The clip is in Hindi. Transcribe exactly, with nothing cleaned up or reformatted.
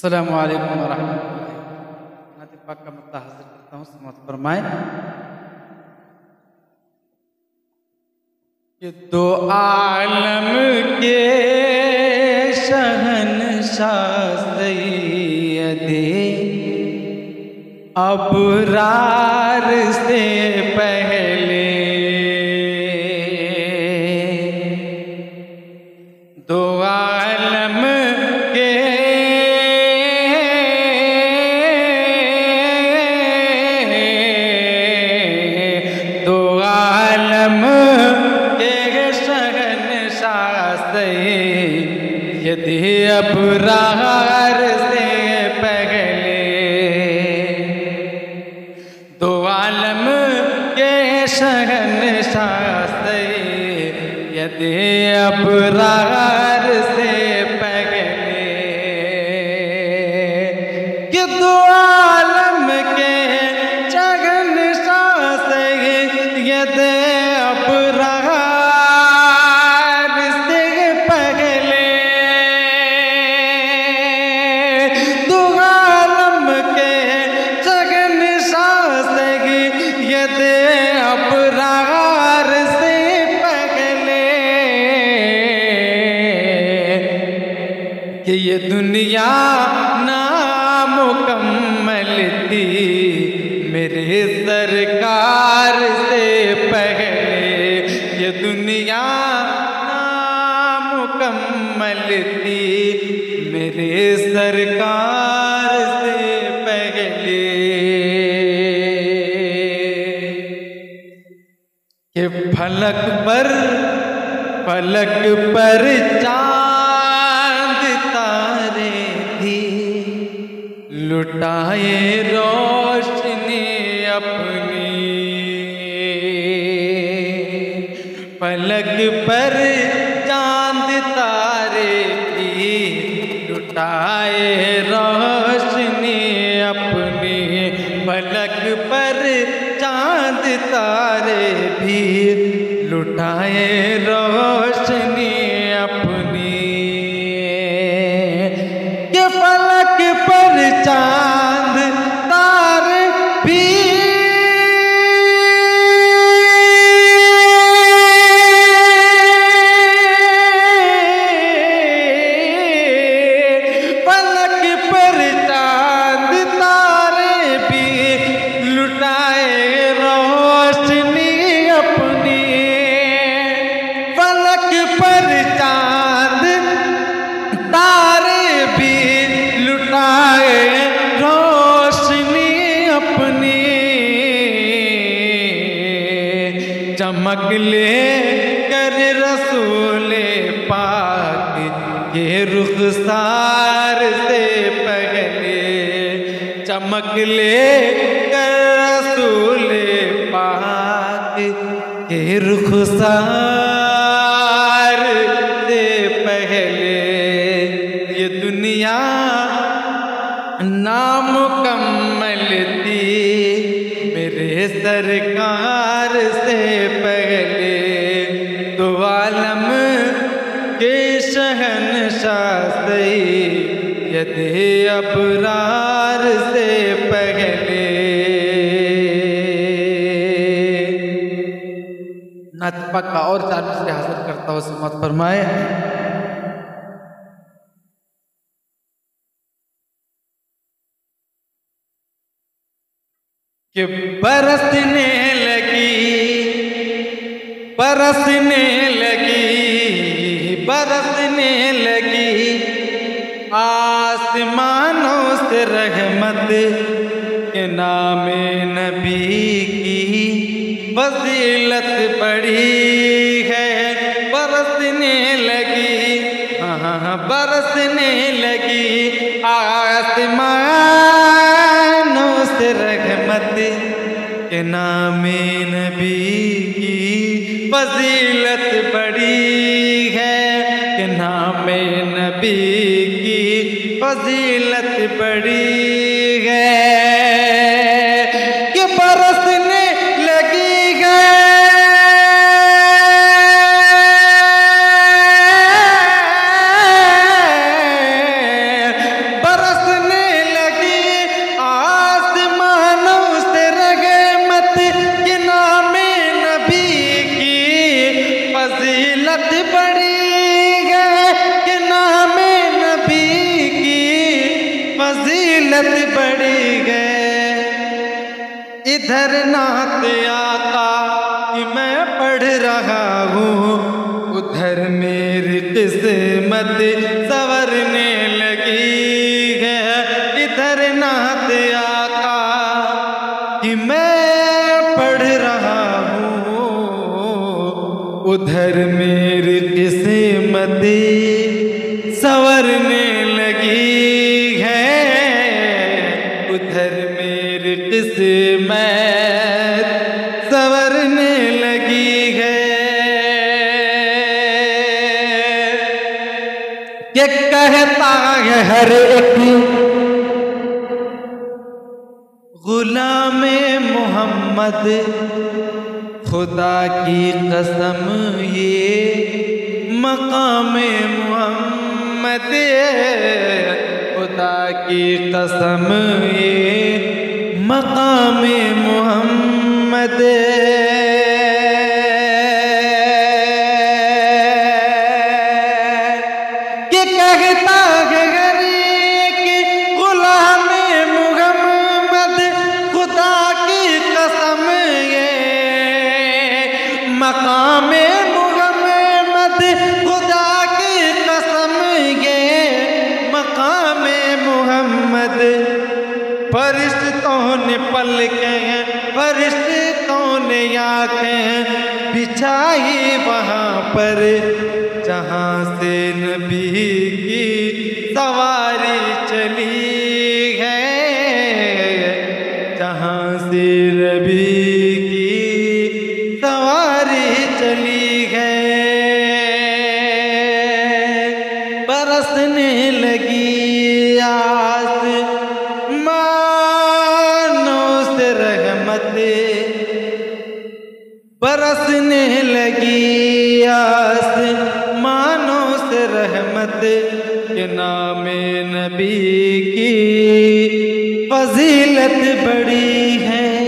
अस्सलामु अलैकुम वरहमतुल्लाहि। नाते पाक का मत्ता हाजिर करता हूँ, समाअत फरमाए कि दो आलम के शहंशाह सैयदे अबरार से पहले, दो आलम के दो आलम के शहंशाह सैयदे अबरार से पहले, दो आलम के शहंशाह सैयदे अबरार से पहले, कि दो आलम के शहंशाह सैयदे अबरार से पहले, दो आलम के शहंशाह सैयदे अबरार से पहले, कि ये दुनिया नामुकम्मल थी मेरे सरकार से पहले, ये दुनिया नामुकम्मल थी मेरे सरकार से पहले, कि फलक पर फलक पर चांद तारे भी लुटाए रोशनी अपनी, फलक पर चांद तारे भी लुटाए रोशनी अपनी, फलक पर चांद तारे भी लुटाए रोशनी अपनी, के फलक पर चांद तारे भी फलक पर चांद तारे भी लुटाए रोशनी अपनी, फलक पर चांद तारे भी लुटाए रोशनी अपनी, चमक ले कर रसूले पाक के रुखसार से पहले, चमक ले कर रसूले पाक के रुखसार से पहले, ये दुनिया नामुकम्मल थी मेरे सरकार से पहले, दो आलम के शहंशाह सैयदे अबरार से पहले। नात पाक का और चार मिसरे हासिल करता हूँ, समाअत फरमाए कि बरसने लगी बरसने लगी बरसने लगी आसमानों से रहमत, के नामे नबी की फजीलत बड़ी है, बरसने लगी हाँ बरसने लगी आसमानों से रहमत, के नामे नबी की फजीलत बड़ी है, के नामे नबी की फजीलत बड़ी है, कि बरसने लगी है बरसने फजीलत बड़ी है। इधर नात आका कि मैं पढ़ रहा हूँ, उधर मेरी किस्मत संवरने लगी है। इधर नात आका कि मैं पढ़ रहा हूँ, उधर मेरी किस्मत संवरने लगी है। उधर मेरी किस्मत संवरने लगी है। ये कहता है हर एक गुलामे मोहम्मद, खुदा की कसम ये मकामे मोहम्मद, खुदा की कसम ये मकामे मोहम्मद। के कहता है कि गुलामे मोहम्मद, खुदा की कसम ये मकामे मोहम्मद, खुदा की कसम ये मकामे मोहम्मद। फरिश्तों ने पलकें, फरिश्तों ने आँखें बिछाई वहाँ पर, जहाँ से नबी की सवारी चली है, जहाँ से नबी की सवारी चली है। बरसने लगी आसमानों से रहमत, बरसने लगी आसमानों से रहमत, के नामे नबी की फजीलत बड़ी है।